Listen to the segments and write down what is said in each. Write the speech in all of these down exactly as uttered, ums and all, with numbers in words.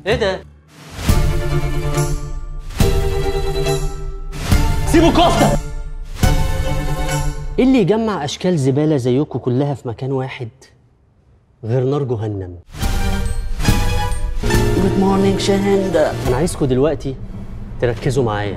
ايه ده؟ سيبوا كفته. ايه اللي يجمع اشكال زباله زيكم كلها في مكان واحد غير نار جهنم؟ جود مورنينج شاهندة. انا عايزكم دلوقتي تركزوا معايا.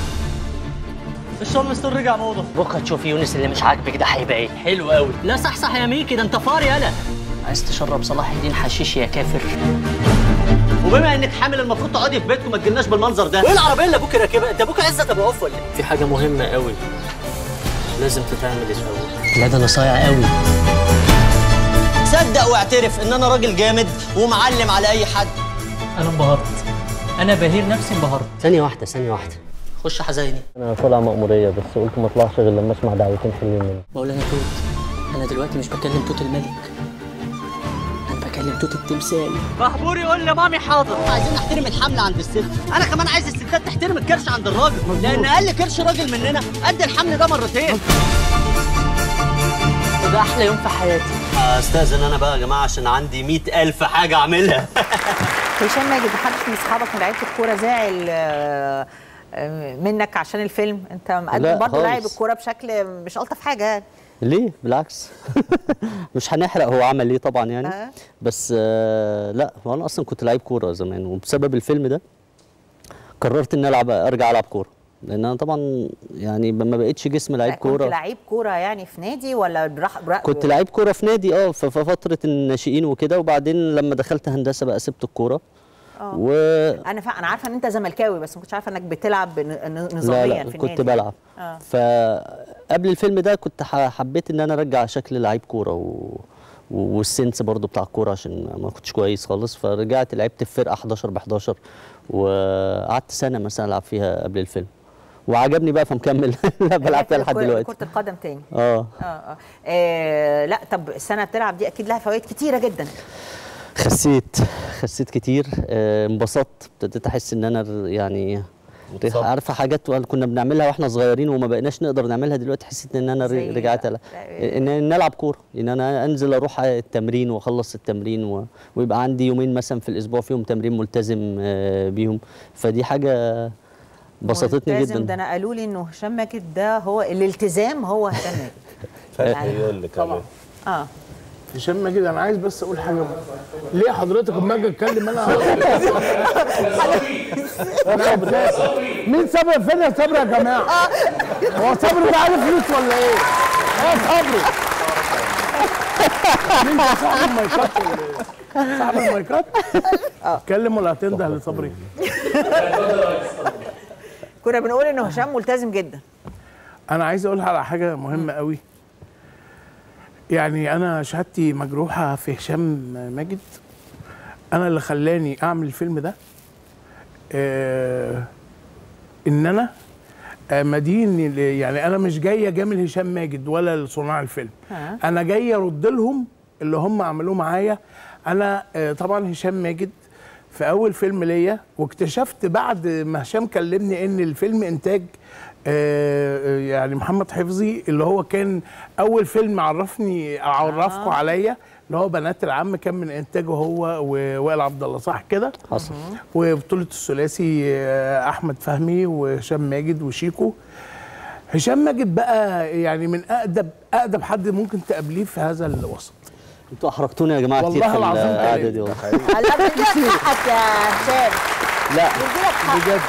الشرم ستور رجع موضه. بكره تشوفي يونس اللي مش عاجبك ده هيبقى ايه؟ حلو قوي. لا صح صح يا ميكي، ده انت فار يالا. عايز تشرب صلاح الدين حشيش يا كافر؟ وبما انك حامل المفروض تقعدي في بيتكم، ما تجيلناش بالمنظر ده. وايه العربيه اللي ابوك راكبها؟ انت ابوك عزت ابو عوف ولا ايه؟ في حاجه مهمه قوي لازم تتعمل الاول. لا ده انا صايع قوي. صدق واعترف ان انا راجل جامد ومعلم على اي حد. انا انبهرت، انا بهير نفسي انبهرت. ثانيه واحده ثانيه واحده، خش حزيني. انا طالع مأموريه بس قلت ما اطلعش غير لما اسمع دعوتين حلوين منك. بقول انا توت، انا دلوقتي مش بكلم توت الملك، انا بكلم توت التمثال. محبور يقول لي مامي حاضر. عايزين نحترم الحمل عند الست، انا كمان عايز الستات تحترم الكرش عند الراجل، لان اقل كرش راجل مننا قد الحمل ده مرتين. ده احلى يوم في حياتي. استاذن انا بقى يا جماعه عشان عندي مئة ألف حاجه اعملها. هشام ماجد، محدش من اصحابك من لعيبه الكوره زعل منك عشان الفيلم؟ انت مقدم برضه لاعب الكوره بشكل مش الطف حاجه يعني. ليه؟ بالعكس. مش هنحرق هو عمل ايه طبعا يعني. أه. بس آه لا، هو انا اصلا كنت لعيب كوره زمان، وبسبب الفيلم ده قررت ان العب ارجع العب كوره، لان انا طبعا يعني ما بقتش جسم لعيب كوره. كنت لعيب كوره يعني في نادي ولا براح براح؟ كنت لعيب كوره في نادي اه في فتره الناشئين وكده، وبعدين لما دخلت هندسه بقى سبت الكوره. اه و... انا فا... انا عارفه ان انت زملكاوي، بس ما كنتش عارفه انك بتلعب نظاميا. لا لا في كنت النادي. بلعب. اه فقبل الفيلم ده كنت حبيت ان انا ارجع شكل لعيب كوره و... والسنس برضو بتاع الكوره، عشان ما كنتش كويس خالص. فرجعت لعبت في فرقه حداشر ب حداشر، وقعدت سنه مثلا العب فيها قبل الفيلم، وعجبني بقى فمكمل. بلعب فيها لحد دلوقتي. كرة القدم تاني. اه اه اه لا طب السنه بتلعب دي اكيد لها فوائد كتيره جدا. خسيت خسيت كتير، انبسطت، ابتديت احس ان انا يعني عارفه حاجات كنا بنعملها واحنا صغيرين وما بقيناش نقدر نعملها دلوقتي. حسيت ان انا رجعت لا. ان نلعب كوره، ان انا انزل اروح التمرين واخلص التمرين و... ويبقى عندي يومين مثلا في الاسبوع فيهم تمرين ملتزم بيهم، فدي حاجه بسطتني جدا. ده انا قالوا لي انه هشام ماجد ده هو الالتزام، هو هشام ماجد. فتحي يقول لك طبعا. اه هشام ماجد، انا عايز بس اقول حاجه. ليه حضرتك اما اجي اتكلم انا مين صبري؟ فين يا صبري يا جماعه؟ هو صبري ده عارف فلوس ولا ايه؟ هو صبري مين صاحب المايكات ولا ايه؟ صاحب المايكات؟ اتكلم ولا هتنده لصبري؟ كنا بنقول انه هشام ملتزم جدا. انا عايز اقول على حاجه مهمه قوي. يعني انا شهادتي مجروحه في هشام ماجد. انا اللي خلاني اعمل الفيلم ده آه ان انا آه مدين، يعني انا مش جاي اجامل هشام ماجد ولا صناع الفيلم. انا جاي ارد لهم اللي هم عملوه معايا. انا آه طبعا هشام ماجد في اول فيلم ليا، واكتشفت بعد ما هشام كلمني ان الفيلم انتاج آه يعني محمد حفظي، اللي هو كان اول فيلم عرفني عرفكم آه. عليا، اللي هو بنات العم، كان من انتاجه هو ووائل عبد الله، صح كده؟ حصل. وبطوله الثلاثي آه احمد فهمي وهشام ماجد وشيكو. هشام ماجد بقى يعني من اقدم اقدم حد ممكن تقابليه في هذا الوسط. انتوا احرجتونا يا جماعه كتير في القعده دي. والله لا بديلك حقك يا هشام. لا بجد.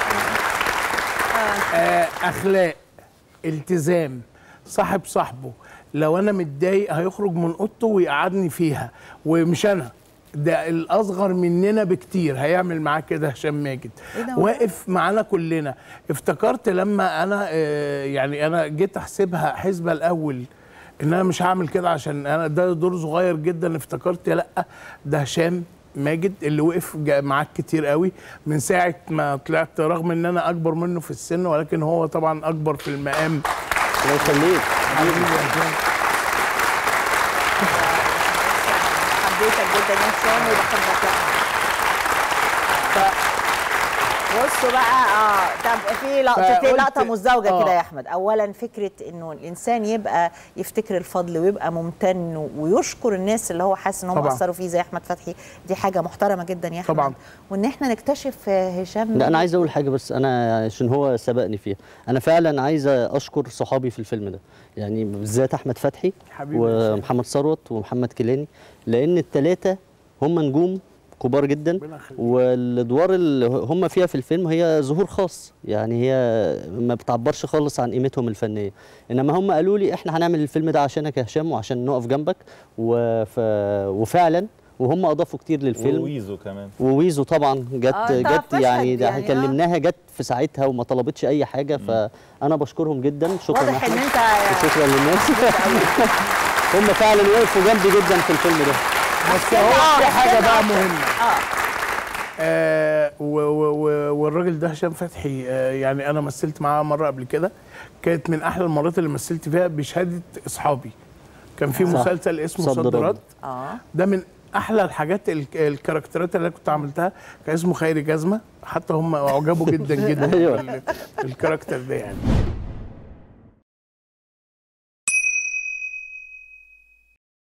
آه اخلاق، التزام، صاحب صاحبه. لو انا متضايق هيخرج من اوضته ويقعدني فيها، ومش انا ده الاصغر مننا بكتير هيعمل معاه كده. هشام ماجد واقف معانا كلنا. افتكرت لما انا آه يعني انا جيت احسبها حسبه الاول ان انا مش هعمل كده عشان انا ده دور صغير جدا. افتكرت لا، ده هشام ماجد اللي وقف معاك كتير قوي من ساعه ما طلعت، رغم ان انا اكبر منه في السن، ولكن هو طبعا اكبر في المقام. الله يخليك حبيبي يا هشام. حبيتك جدا يا هشام وبحبك. بصوا بقى اه طب في لقطتين لقطه مزدوجه آه. كده يا احمد. اولا فكره انه الانسان يبقى يفتكر الفضل ويبقى ممتن ويشكر الناس اللي هو حاسس ان هم اثروا فيه زي احمد فتحي، دي حاجه محترمه جدا يا احمد طبعا. وان احنا نكتشف هشام. لا انا عايز اقول حاجه بس انا عشان هو سبقني فيها، انا فعلا عايز اشكر صحابي في الفيلم ده، يعني بالذات احمد فتحي ومحمد ثروت ومحمد كيلاني، لان الثلاثه هم نجوم كبار جدا، والادوار اللي هم فيها في الفيلم هي ظهور خاص، يعني هي ما بتعبرش خالص عن قيمتهم الفنيه، انما هم قالوا لي احنا هنعمل الفيلم ده عشانك يا هشام وعشان نقف جنبك، وف... وفعلا وهم اضافوا كتير للفيلم. وويزو كمان وويزو طبعا جت آه جت يعني ده يعني كلمناها جت في ساعتها وما طلبتش اي حاجه، فانا بشكرهم جدا. شكرا واضح ان انت شكرا للناس هم فعلا وقفوا جنبي جدا في الفيلم ده. بس هو في حاجه بقى مهمه اه, آه والراجل ده هشام فتحي، آه يعني انا مثلت معاه مره قبل كده، كانت من احلى المرات اللي مثلت فيها بشهاده اصحابي. كان في مسلسل اسمه صد رد، اه ده من احلى الحاجات الكاركترات اللي كنت عملتها، كان اسمه خيري جزمه، حتى هم اعجبوا جدا جدا بالكاركتر ده يعني.